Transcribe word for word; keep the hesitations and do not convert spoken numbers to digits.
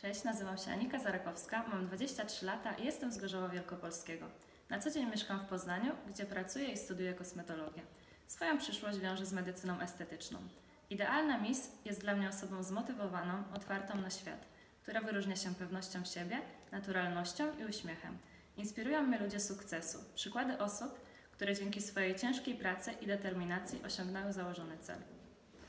Cześć, nazywam się Anika Zarakowska, mam dwadzieścia trzy lata i jestem z Gorzowa Wielkopolskiego. Na co dzień mieszkam w Poznaniu, gdzie pracuję i studiuję kosmetologię. Swoją przyszłość wiążę z medycyną estetyczną. Idealna Miss jest dla mnie osobą zmotywowaną, otwartą na świat, która wyróżnia się pewnością siebie, naturalnością i uśmiechem. Inspirują mnie ludzie sukcesu, przykłady osób, które dzięki swojej ciężkiej pracy i determinacji osiągnęły założony cel.